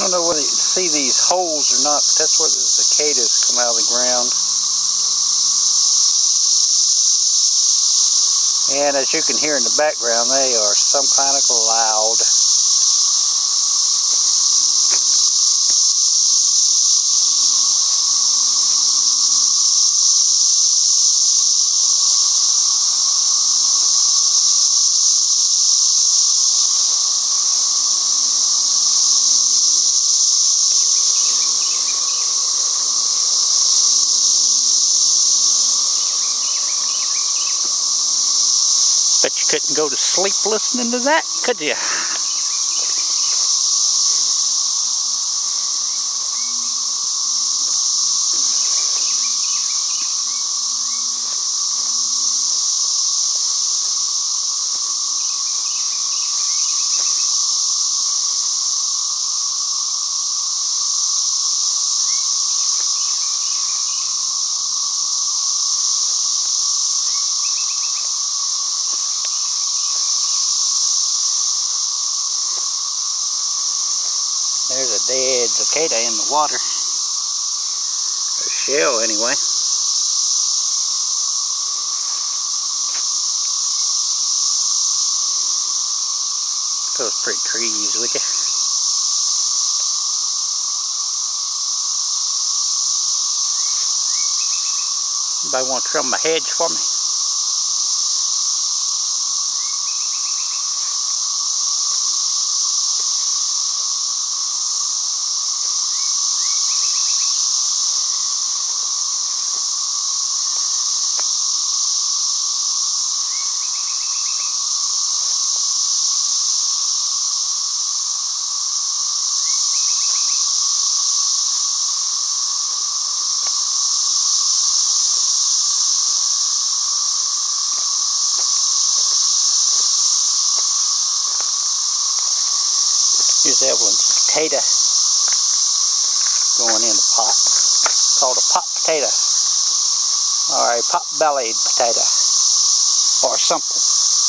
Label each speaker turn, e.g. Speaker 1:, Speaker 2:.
Speaker 1: I don't know whether you can see these holes or not, but that's where the cicadas come out of the ground. And as you can hear in the background, they are some kind of loud. Bet you couldn't go to sleep listening to that, could you? There's a dead cicada in the water. A shell, anyway. Those pretty trees, would you? Anybody want to trim my hedge for me? Here's Evelyn's potato going in the pot. It's called a pot potato, or a pot-bellied potato, or something.